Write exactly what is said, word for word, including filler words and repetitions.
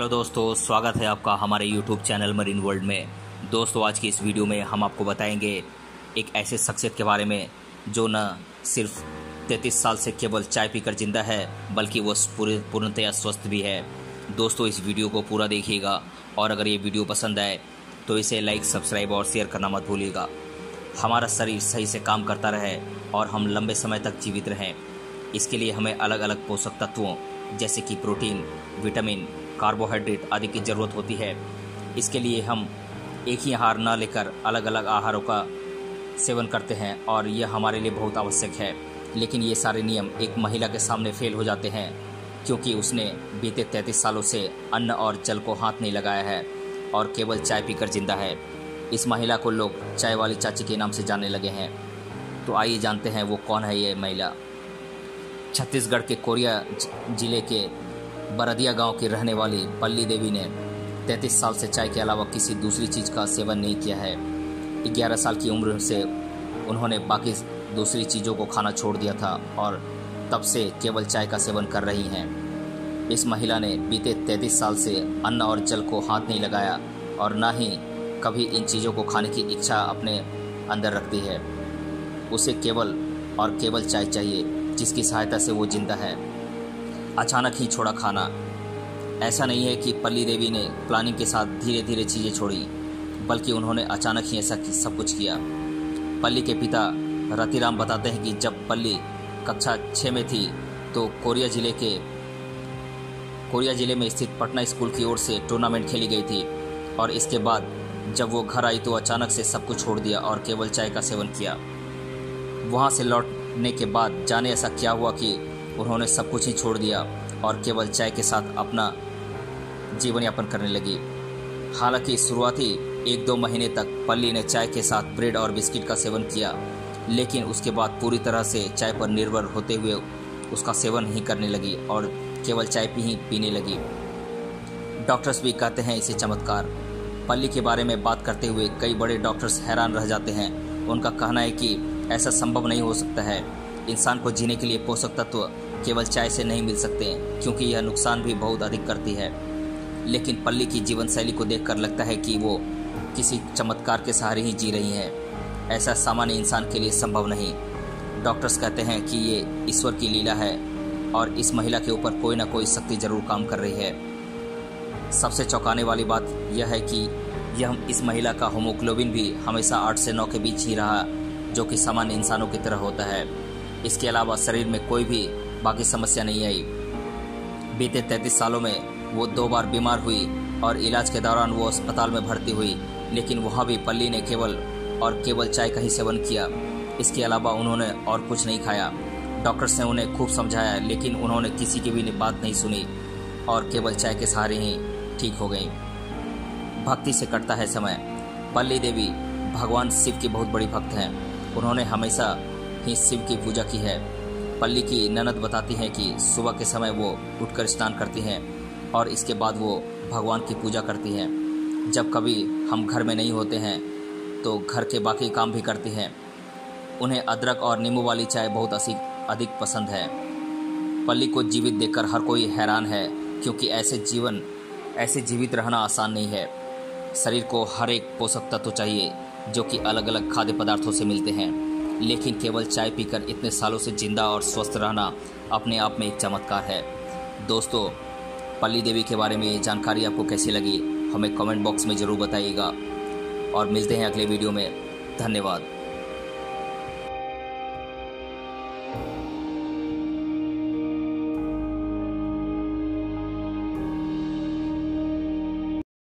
Hello दोस्तों, स्वागत है आपका हमारे यूट्यूब चैनल मरीन वर्ल्ड में। दोस्तों, आज की इस वीडियो में हम आपको बताएंगे एक ऐसे शख्सियत के बारे में जो न सिर्फ तैंतीस साल से केवल चाय पीकर जिंदा है, बल्कि वो पूरे पूर्णतया स्वस्थ भी है। दोस्तों, इस वीडियो को पूरा देखिएगा और अगर ये वीडियो पसंद आए तो इसे लाइक, सब्सक्राइब और शेयर करना मत भूलिएगा। हमारा शरीर सही से काम करता रहे और हम लंबे समय तक जीवित रहें, इसके लिए हमें अलग अलग पोषक तत्वों जैसे कि प्रोटीन, विटामिन, कार्बोहाइड्रेट आदि की ज़रूरत होती है। इसके लिए हम एक ही आहार न लेकर अलग अलग आहारों का सेवन करते हैं और यह हमारे लिए बहुत आवश्यक है। लेकिन ये सारे नियम एक महिला के सामने फेल हो जाते हैं, क्योंकि उसने बीते तैंतीस सालों से अन्न और जल को हाथ नहीं लगाया है और केवल चाय पीकर जिंदा है। इस महिला को लोग चाय वाली चाची के नाम से जानने लगे हैं। तो आइए जानते हैं वो कौन है ये महिला। छत्तीसगढ़ के कोरिया जिले के baradiya गांव की रहने वाली पल्ली देवी ने तैंतीस साल से चाय के अलावा किसी दूसरी चीज़ का सेवन नहीं किया है। ग्यारह साल की उम्र से उन्होंने बाकी दूसरी चीज़ों को खाना छोड़ दिया था और तब से केवल चाय का सेवन कर रही हैं। इस महिला ने बीते तैंतीस साल से अन्न और जल को हाथ नहीं लगाया और ना ही कभी इन चीज़ों को खाने की इच्छा अपने अंदर रखती है। उसे केवल और केवल चाय चाहिए, जिसकी सहायता से वो जिंदा है। अचानक ही छोड़ा खाना। ऐसा नहीं है कि पल्ली देवी ने प्लानिंग के साथ धीरे धीरे चीज़ें छोड़ी, बल्कि उन्होंने अचानक ही ऐसा सब कुछ किया। पल्ली के पिता रति बताते हैं कि जब पल्ली कक्षा छः में थी तो कोरिया जिले के कोरिया जिले में स्थित पटना स्कूल की ओर से टूर्नामेंट खेली गई थी और इसके बाद जब वो घर आई तो अचानक से सब कुछ छोड़ दिया और केवल चाय का सेवन किया। वहाँ से लौटने के बाद जाने ऐसा क्या हुआ कि उन्होंने सब कुछ ही छोड़ दिया और केवल चाय के साथ अपना जीवन यापन करने लगी। हालांकि शुरुआती एक दो महीने तक पल्ली ने चाय के साथ ब्रेड और बिस्किट का सेवन किया, लेकिन उसके बाद पूरी तरह से चाय पर निर्भर होते हुए उसका सेवन ही करने लगी और केवल चाय पी ही पीने लगी। डॉक्टर्स भी कहते हैं इसे चमत्कार। पल्ली के बारे में बात करते हुए कई बड़े डॉक्टर्स हैरान रह जाते हैं। उनका कहना है कि ऐसा संभव नहीं हो सकता है। इंसान को जीने के लिए पोषक तत्व केवल चाय से नहीं मिल सकते, क्योंकि यह नुकसान भी बहुत अधिक करती है। लेकिन पल्ली की जीवन शैली को देखकर लगता है कि वो किसी चमत्कार के सहारे ही जी रही हैं। ऐसा सामान्य इंसान के लिए संभव नहीं। डॉक्टर्स कहते हैं कि ये ईश्वर की लीला है और इस महिला के ऊपर कोई ना कोई शक्ति जरूर काम कर रही है। सबसे चौंकाने वाली बात यह है कि यह इस महिला का हीमोग्लोबिन भी हमेशा आठ से नौ के बीच ही रहा, जो कि सामान्य इंसानों की तरह होता है। इसके अलावा शरीर में कोई भी बाकी समस्या नहीं आई। बीते तैंतीस सालों में वो दो बार बीमार हुई और इलाज के दौरान वो अस्पताल में भर्ती हुई, लेकिन वहाँ भी पल्ली ने केवल और केवल चाय का ही सेवन किया। इसके अलावा उन्होंने और कुछ नहीं खाया। डॉक्टर्स ने उन्हें खूब समझाया, लेकिन उन्होंने किसी की भी बात नहीं सुनी और केवल चाय के सहारे ही ठीक हो गई। भक्ति से कटता है समय। पल्ली देवी भगवान शिव की बहुत बड़ी भक्त हैं। उन्होंने हमेशा ही शिव की पूजा की है। पल्ली की ननद बताती हैं कि सुबह के समय वो उठकर स्नान करती हैं और इसके बाद वो भगवान की पूजा करती हैं। जब कभी हम घर में नहीं होते हैं तो घर के बाकी काम भी करती हैं। उन्हें अदरक और नींबू वाली चाय बहुत अधिक पसंद है। पल्ली को जीवित देखकर हर कोई हैरान है, क्योंकि ऐसे जीवन ऐसे जीवित रहना आसान नहीं है। शरीर को हर एक पोषक तत्व चाहिए, जो कि अलग अलग खाद्य पदार्थों से मिलते हैं, लेकिन केवल चाय पीकर इतने सालों से जिंदा और स्वस्थ रहना अपने आप में एक चमत्कार है। दोस्तों, पल्ली देवी के बारे में ये जानकारी आपको कैसी लगी, हमें कमेंट बॉक्स में ज़रूर बताइएगा और मिलते हैं अगले वीडियो में। धन्यवाद।